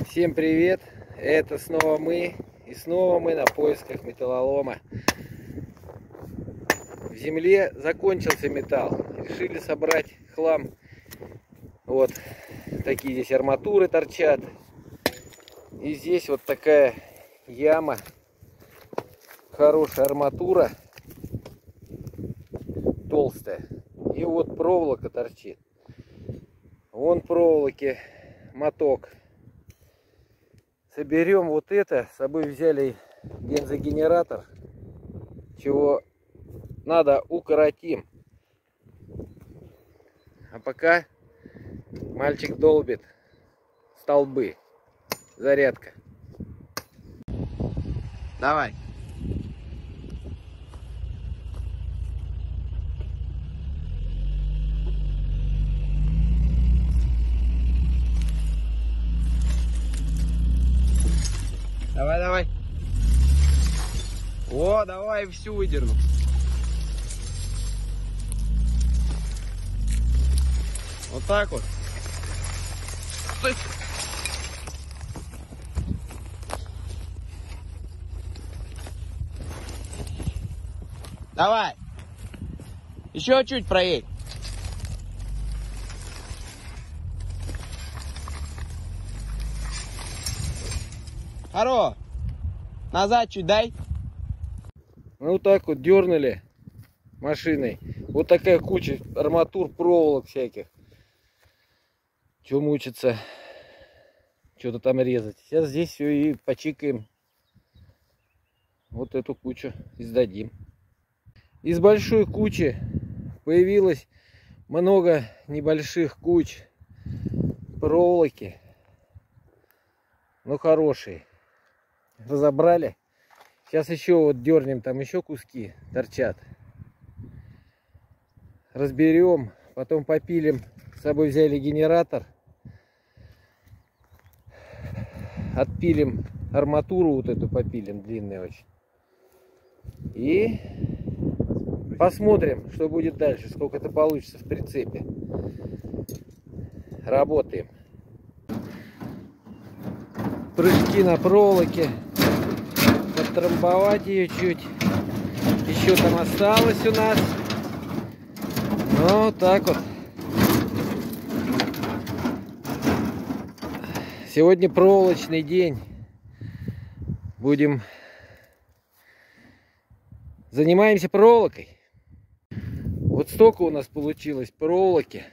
Всем привет! Это снова мы. И снова мы на поисках металлолома. В земле закончился металл. Решили собрать хлам. Вот такие здесь арматуры торчат. И здесь вот такая яма. Хорошая арматура. Толстая. И вот проволока торчит. Вон проволоки моток. Соберем вот это. С собой взяли бензогенератор. Чего надо, укоротим. А пока мальчик долбит столбы. Зарядка. Давай. Давай, давай. О, давай всю выдерну. Вот так вот. Стой. Давай. Еще чуть проедь. Хоро. Назад чуть дай. Ну так вот дернули машиной. Вот такая куча арматур, проволок всяких. Че мучиться? Что-то там резать. Сейчас здесь все и почикаем. Вот эту кучу и сдадим. Из большой кучи появилось много небольших куч проволоки. Но хорошие. Разобрали. Сейчас еще вот дернем, там еще куски торчат. Разберем, потом попилим. С собой взяли генератор. Отпилим арматуру, вот эту попилим, длинную очень. И посмотрим, что будет дальше, сколько это получится в прицепе. Работаем. Прыжки на проволоке. Подтрамбовать ее чуть. Еще там осталось у нас. Ну, так вот. Сегодня проволочный день. Занимаемся проволокой. Вот столько у нас получилось проволоки.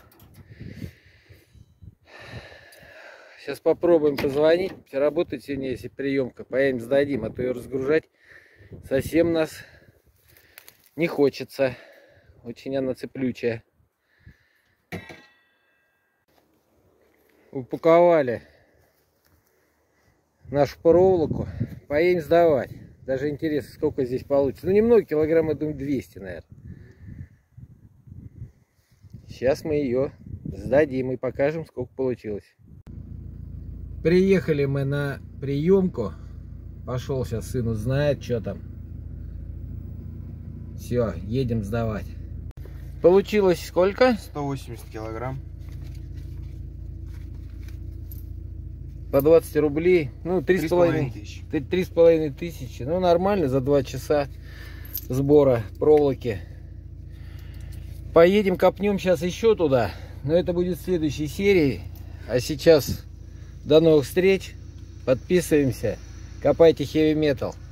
Сейчас попробуем позвонить. Работает сегодня, если приемка. Поедем сдадим, а то ее разгружать совсем нас не хочется. Очень она цеплючая. Упаковали нашу проволоку. Поедем сдавать. Даже интересно, сколько здесь получится. Ну, немного, килограмм, я думаю, 200, наверное. Сейчас мы ее сдадим и покажем, сколько получилось. Приехали мы на приемку. Пошел сейчас сын узнает, что там. Все, едем сдавать. Получилось сколько? 180 килограмм. По 20 рублей. Ну, 3,5 тысячи. Ну, нормально за 2 часа сбора проволоки. Поедем, копнем сейчас еще туда. Но это будет в следующей серии. А сейчас до новых встреч. Подписываемся. Копайте heavy metal.